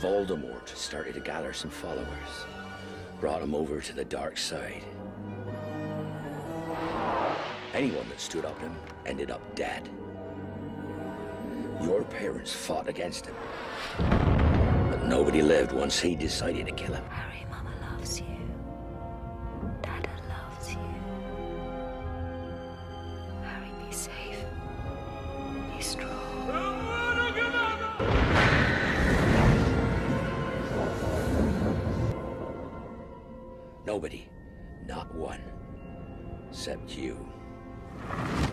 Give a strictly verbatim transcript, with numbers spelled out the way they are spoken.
Voldemort started to gather some followers, brought him over to the dark side. Anyone that stood up to him ended up dead. Your parents fought against him, but nobody lived once he decided to kill him. Harry, Mama loves you. Dada loves you. Harry, be safe. Be strong. Nobody, not one, except you.